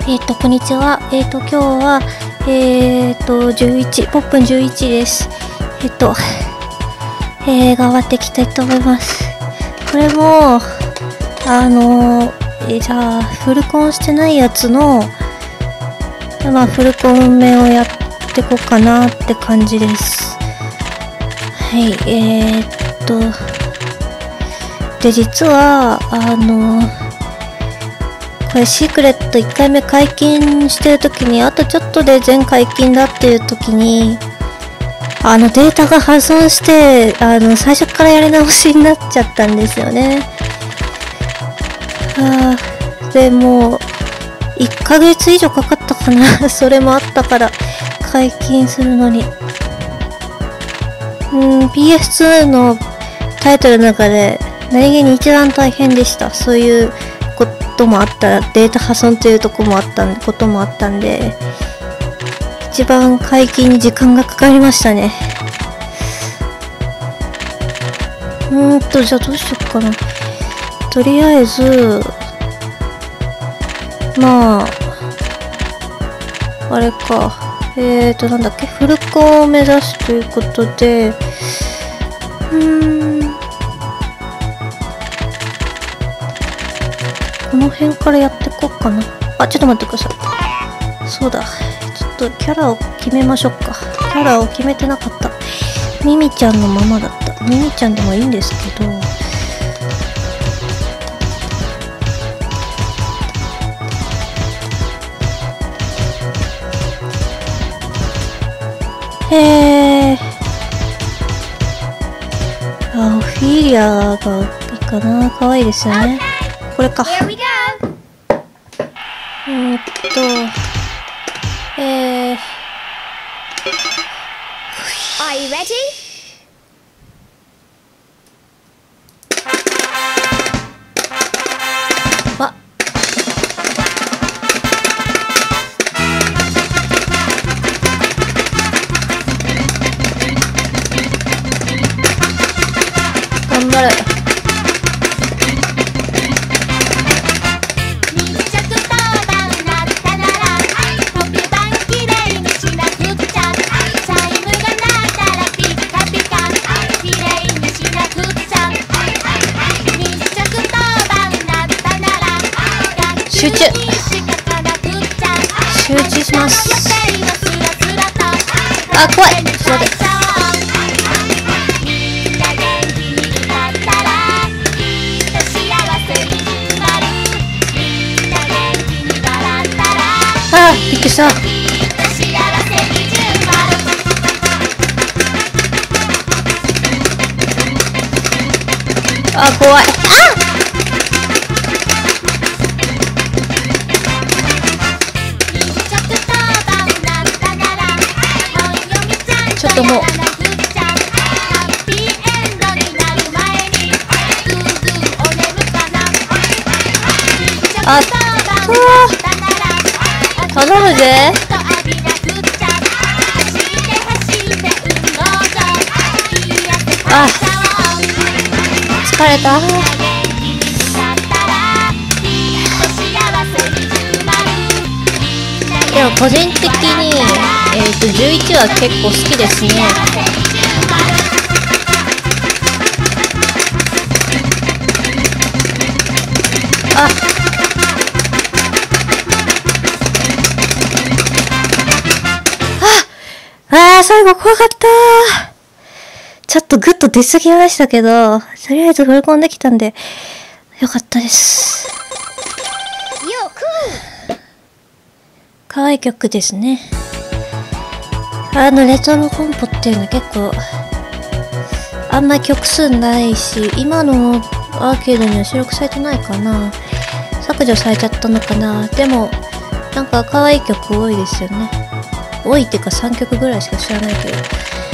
こんにちは。今日は、11、ポップン11です。頑張っていきたいと思います。これも、じゃあ、フルコンしてないやつの、まあ、フルコン目をやっていこうかなって感じです。はい、で、実は、これシークレット1回目解禁してるときに、あとちょっとで全解禁だっていうときに、データが破損して、最初からやり直しになっちゃったんですよね。で、もう、1ヶ月以上かかったかな。それもあったから、解禁するのに。PS2 のタイトルの中で、何気に一番大変でした。そういうこともあったら、データ破損ということもあったんで、一番解禁に時間がかかりましたね。じゃあどうしよっかな。とりあえず、まあ、あれか。なんだっけ、フルコンを目指すということで、この辺からやっていこうかな。あ、ちょっと待ってください。そうだ。ちょっとキャラを決めましょうか。キャラを決めてなかった。ミミちゃんのままだった。ミミちゃんでもいいんですけど。オフィリアがいいかな。可愛いですよね。これか。 Are you ready? わ。頑張れ。集中します。あ、怖い。ちょっと待って。あ、びっくりした。あ、怖い。ちょっともう。あ、頼むぜ。あ、疲れた。でも個人的に11は結構好きですね。最後怖かったー。ちょっとグッと出過ぎましたけど、とりあえず振り込んできたんで、よかったです。可愛い曲ですね。レトロコンポっていうのは結構、あんまり曲数ないし、今のアーケードには収録されてないかな。削除されちゃったのかな。でも、なんか可愛い曲多いですよね。多いっていうか3曲ぐらいしか知らないけど。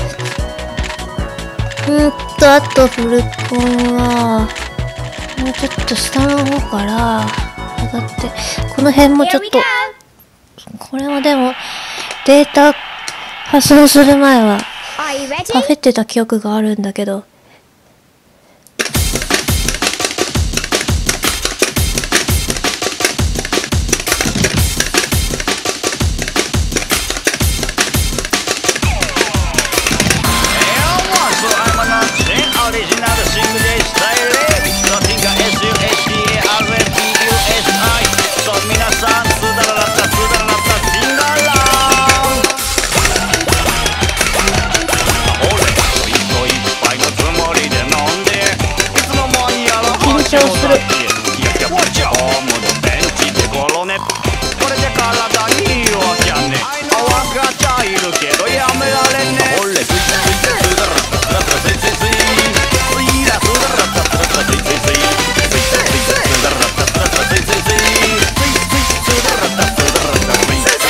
あとフルコンは、もうちょっと下の方から上がって、この辺もちょっと、これはでも、データ破損する前は、パフェってた記憶があるんだけど、 皆さん、スダララッタスダララッタシンガラーン。俺一個一杯のつもりで飲んで、いつの間にやら緊張する。 いやいや、ホームのベンチでゴロね。これで体にいいわけやね。泡がちゃいるけどやめられんね。俺スイスイスダララッタスダラッタスイスイスイスイラスダララッタスダラッタスイスイスイスダララッタスダラッタスイスイスイスダララッタスダララッタスイスイス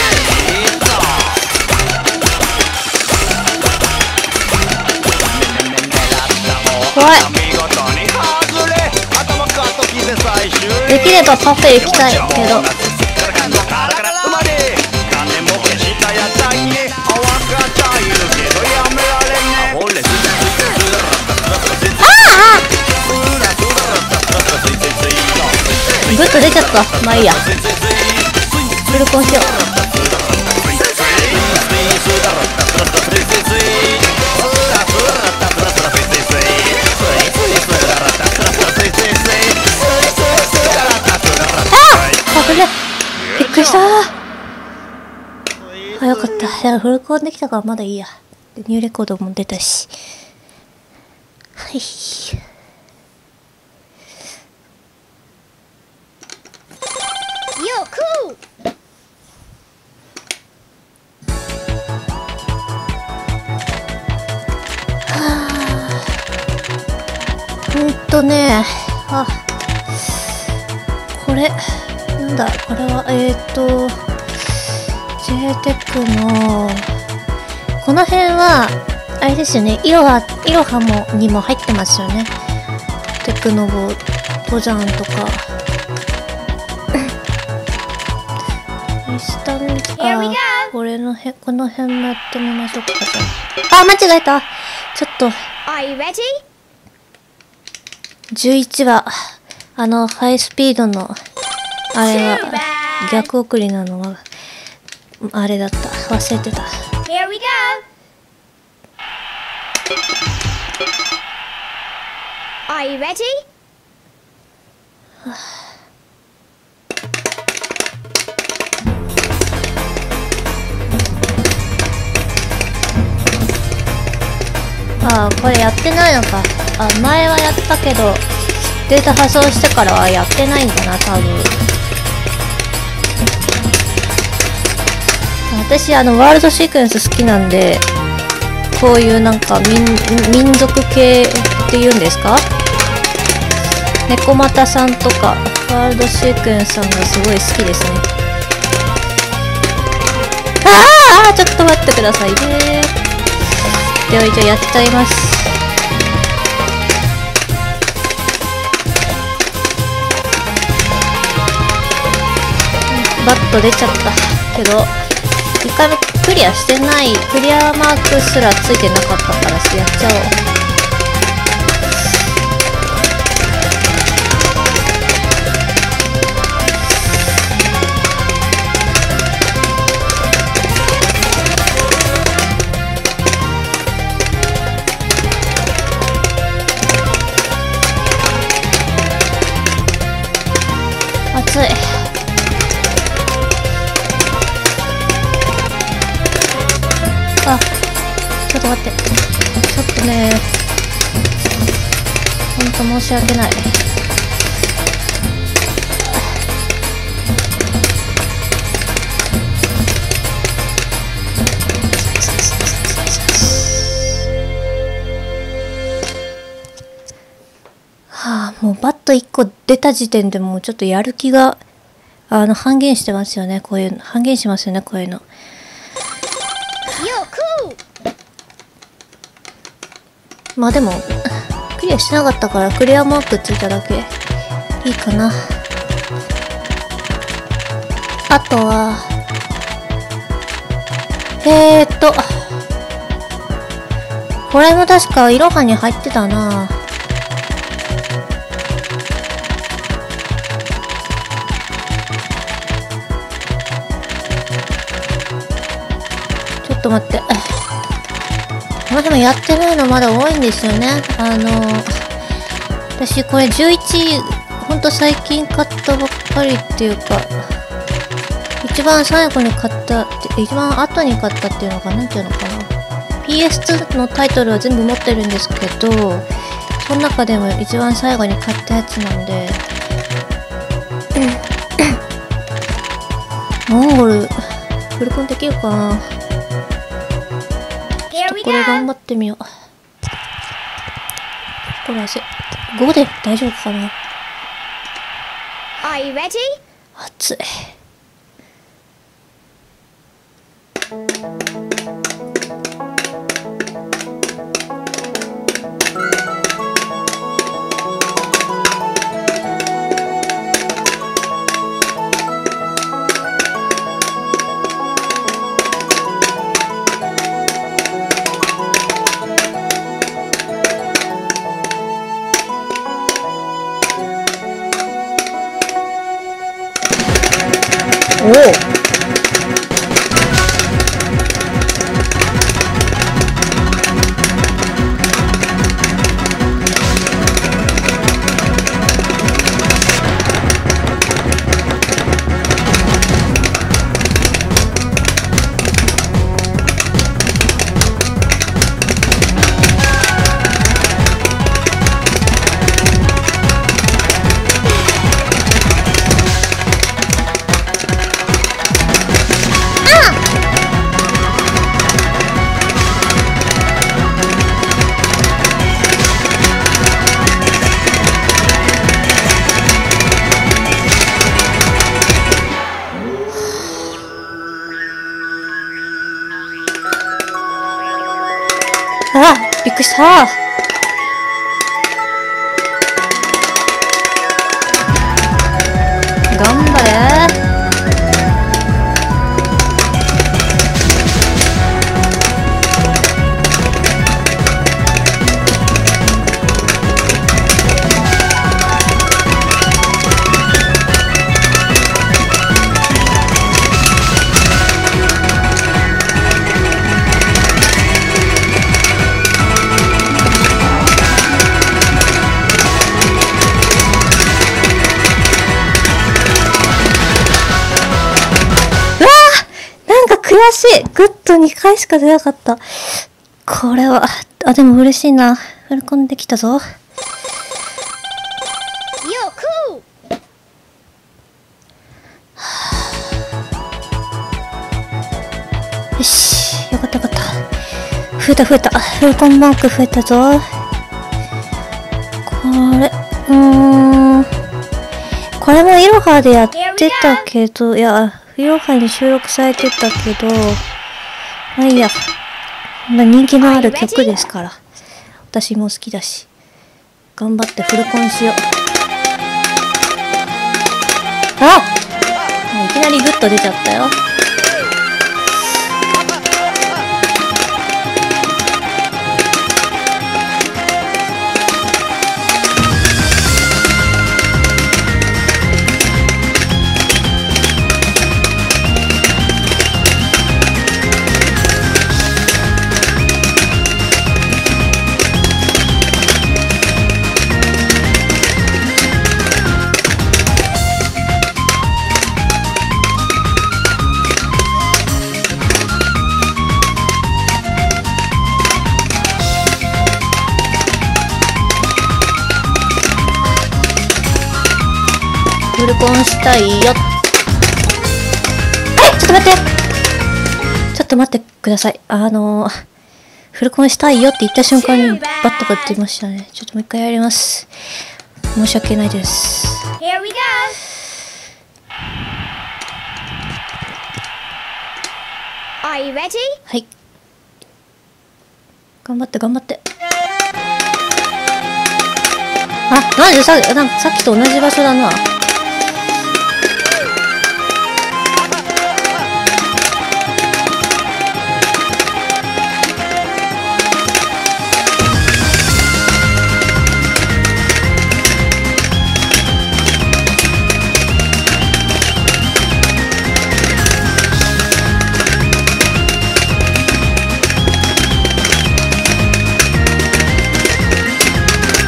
怖い。 見事に外れ頭カット決め最終できればパフェ行きたいけど。グッと出ちゃった。まあいいや。フルコンしよう。あ危ね。びっくりしたあ、よかった。いや、フルコンできたからまだいいや。ニューレコードも出たし。はい。あ、これ、なんだ、これは、JTEC の、この辺は、あれですよね、イロハにも入ってますよね。テクノボ、登山とか。イスタン、この辺もやってみましょうか。あ、間違えた。ちょっと。11は、ハイスピードの、あれは、逆送りなのは、あれだった。忘れてた。 Here we go! Are you ready? ああ、これやってないのか。あ、前はやったけど、データ発送してからはやってないんだな、多分。私、ワールドシークエンス好きなんで、こういうなんか民族系っていうんですか？猫又さんとか、ワールドシークエンスさんがすごい好きですね。ああ、ちょっと待ってくださいね。では、じゃあやっちゃいます。バッと出ちゃったけど、1回目クリアしてない、クリアマークすらついてなかったからやっちゃおう。熱い。あ、ちょっと待って。ちょっとね、ほんと申し訳ない。はあ、もうバット1個出た時点でもうちょっとやる気が、半減してますよね、こういうの。半減しますよね、こういうの。まあでも、クリアしてなかったからクリアマークついただけいいかな。あとは、これも確かイロハに入ってたな。ちょっと待って。まあでもやってないのまだ多いんですよね。私これ11、ほんと最近買ったばっかりっていうか、 一番最後に買ったって一番後に買ったっていうのかなんていうのかな。 PS2 のタイトルは全部持ってるんですけど、その中でも一番最後に買ったやつなんでモンゴルフルコンできるかな。これ頑張ってみよう。これ5で大丈夫かな。 Are you ready? 熱い。おお。あ、びっくりした。頑張れ。悔しい。グッド2回しか出なかった。これは、でも嬉しいな。フルコンできたぞ。 You're cool. よし。よかったよかった。増えた。フルコンマーク増えたぞ。これもイロハでやってたけど、いや、イロハに収録されてたけど、まあいいや。人気のある曲ですから。私も好きだし。頑張ってフルコンしよう。いきなりグッと出ちゃったよ。フルコンしたいよ。ちょっと待って。ちょっと待ってください。フルコンしたいよって言った瞬間にバットが出ましたね。ちょっともう一回やります。申し訳ないです。 Here we go. Are you ready? はい。頑張って頑張って。なんでさっきと同じ場所だな。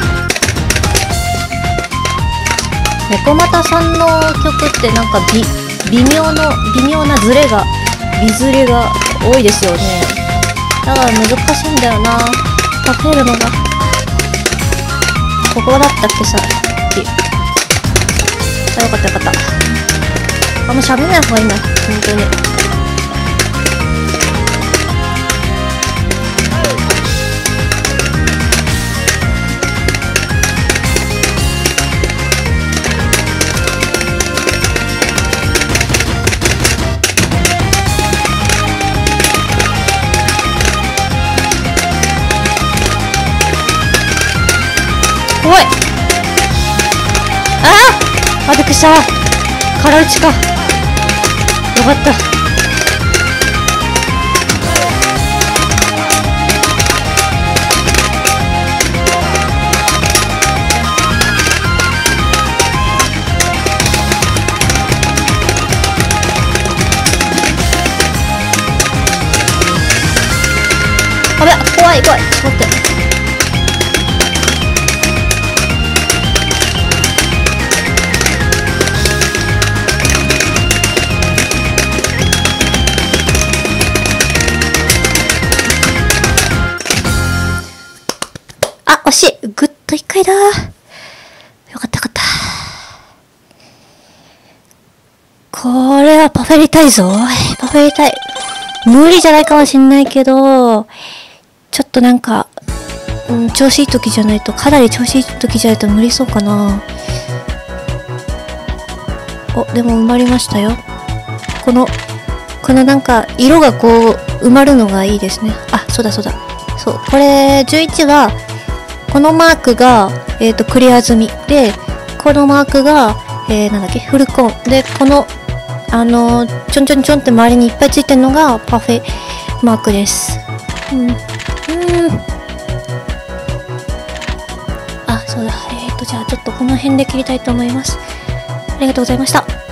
猫又さんの曲ってなんか微妙なズレが、微ズレが多いですよね。だから難しいんだよな、食べるのが。ここだったっけさっき。あ、よかったよかった。あんま喋んない方がいいな、本当に。怖い。あ、びっくりした。空打ちか。よかった。あべ、怖い怖い。ちょっと待って。あ、惜しい。ぐっと1回だ。よかったよかった。これはパフェりたいぞ。パフェりたい。無理じゃないかもしんないけど、ちょっとなんか、調子いい時じゃないと、かなり調子いい時じゃないと無理そうかな。お、でも埋まりましたよ。このなんか、色がこう、埋まるのがいいですね。あ、そうだそうだ。そう、これ、11は、このマークが、クリア済み。で、このマークが、なんだっけ、フルコーン。で、この、ちょんちょんちょんって周りにいっぱいついてるのが、パフェマークです。あ、そうだ。じゃあちょっとこの辺で切りたいと思います。ありがとうございました。